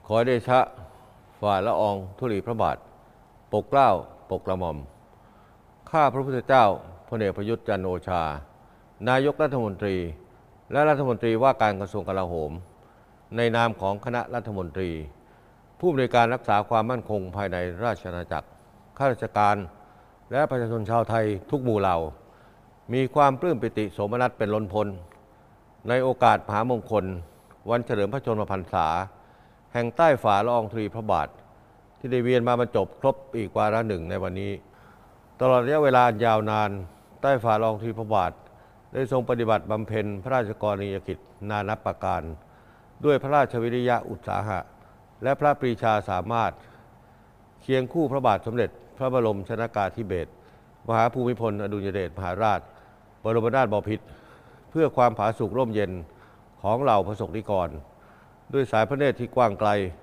ขอเดชะฝ่าละอองธุลีพระบาทปกเกล้าปกกระหม่อมข้าพระพุทธเจ้าพลเอกประยุทธ์จันทร์โอชานายกรัฐมนตรีและรัฐมนตรีว่าการกระทรวงกลาโหมในนามของคณะรัฐมนตรีผู้อำนวยการรักษาความมั่นคงภายในราชอาณาจักรข้าราชการและประชาชนชาวไทยทุกหมู่เหล่ามีความปลื้มปิติโสมนัสเป็นล้นพ้นในโอกาสมหามงคลวันเฉลิมพระชนมพรรษาแห่งใต้ฝ่าละอองธุลีพระบาทที่ได้เวียนมาบรรจบครบอีกวาระหนึ่งในวันนี้ตลอดระยะเวลายาวนานใต้ฝ่าละอองธุลีพระบาทได้ทรงปฏิบัติบำเพ็ญพระราชกรณียกิจนานับประการด้วยพระราชวิริยะอุตสาหะและพระปรีชาสามารถเคียงคู่พระบาทสมเด็จพระบรมชนกาธิเบศรมหาภูมิพลอดุลยเดชมหาราชบรมนาถบพิตรเพื่อความผาสุกร่มเย็นของเหล่าประสบนิกรด้วยสายพระเนตรที่กว้างไกล